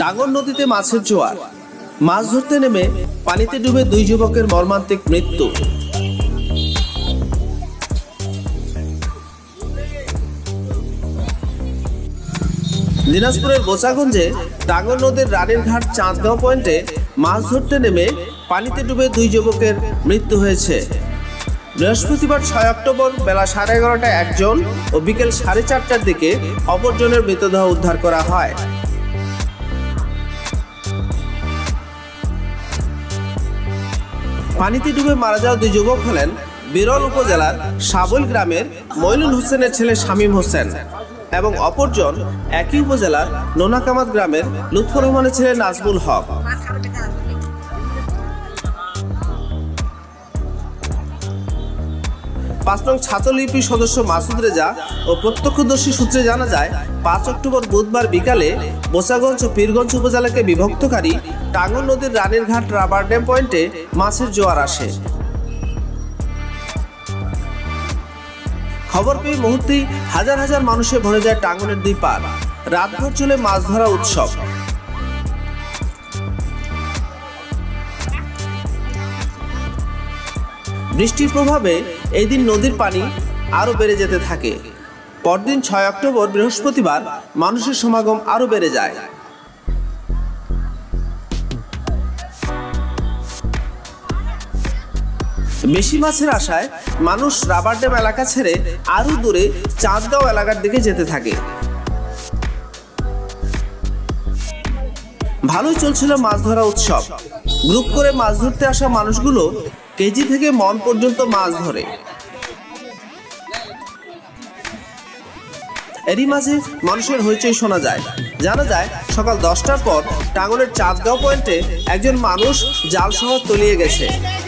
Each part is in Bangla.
টাঙ্গন নদীতে মাছের জোয়ার, মাছ ধরতে নেমে পানিতে ডুবে দুই যুবকের মর্মান্তিক মৃত্যু। দিনাজপুরের বোচাগঞ্জে টাঙ্গন নদীর রানীর ঘাট চাঁদগাঁও পয়েন্টে মাছ ধরতে নেমে পানিতে ডুবে দুই যুবকের মৃত্যু হয়েছে। বৃহস্পতিবার 6 অক্টোবর বেলা 11:30টায় একজন ও বিকেল 4:30টার দিকে অপরজনের মৃতদেহ উদ্ধার করা হয়। পানিতে ডুবে মারা যাওয়া দুই যুবক হলেন বিরল উপজেলার শাবল গ্রামের মইনুল হোসেনের ছেলে শামীম হোসেন এবং অপরজন একই উপজেলার নোনাকামাত গ্রামের লুৎফর রহমানের ছেলে নাজমুল হক। পাঁচ নং ছাত্রলীপি সদস্য মাসুদ রেজা ও প্রত্যক্ষদর্শী সূত্রে জানা যায় 5 অক্টোবর বুধবার বিকালে বোচাগঞ্জ ও পীরগঞ্জ উপজেলাকে বিভক্তকারী টাঙ্গন নদীর রানীর ঘাট রাবার ড্যাম পয়েন্টে মাছের জোয়ার আসে। খবর পেয়ে মুহূর্তেই হাজার হাজার মানুষে ভরে যায় টাঙ্গনের দুই পার। রাতভর চলে মাছ ধরা উৎসব। বৃষ্টির প্রভাবে এই দিন নদীর পানি আরো বেড়ে যেতে থাকে। পরদিন 6 অক্টোবর বৃহস্পতিবার মানুষের সমাগম আরো বেড়ে যায়। বেশি মাছের আশায় মানুষ রাবার ড্যাম এলাকা ছেড়ে আরো দূরে চাঁদগাঁও এলাকার দিকে যেতে থাকে। ভালোই চলছিল মাছ ধরা উৎসব। গ্রুপ করে মাছ ধরতে আসা মানুষগুলো কেজি থেকে মন পর্যন্ত মাছ ধরে। এরই মাঝে মানুষের হইচই শোনা যায়। জানা যায় সকাল 10টার পর টাঙ্গনের চাঁদগাঁও পয়েন্টে একজন মানুষ জাল সহ তলিয়ে গেছে।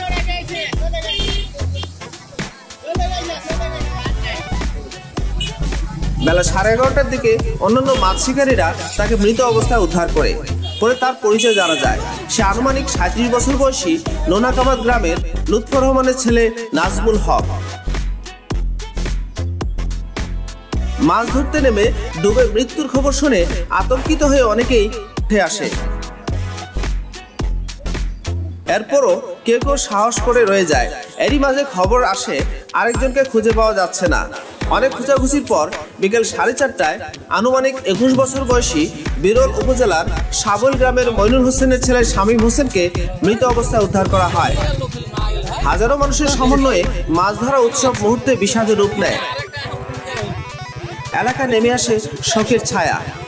বেলা 11:30টার দিকে অন্যান্য মাছ শিকারীরা তাকে মৃত অবস্থায় উদ্ধার করে। পরে তার পরিচয় জানা যায়, সে আনুমানিক 37 বছর বয়সী নোনাকামাত গ্রামের লুৎফর রহমানের ছেলে নাজমুল হক। মাছ ধরতে নেমে ডুবে মৃত্যুর খবর শুনে আতঙ্কিত হয়ে অনেকেই উঠে আসে। এরপরও কেউ কেউ সাহস করে রয়ে যায়। এরই মাঝে খবর আসে আরেকজনকে খুঁজে পাওয়া যাচ্ছে না। অনেক খোঁজাখুঁজির পর বিকেল 4:30টায় আনুমানিক 21 বছর বয়সী বিরল উপজেলার শাবল গ্রামের মইনুল হোসেনের ছেলে শামীম হোসেনকে মৃত অবস্থায় উদ্ধার করা হয়। হাজারো মানুষের সমন্বয়ে মাছ ধরা উৎসব মুহূর্তে বিষাদের রূপ নেয়। এলাকা নেমে আসে শোকের ছায়া।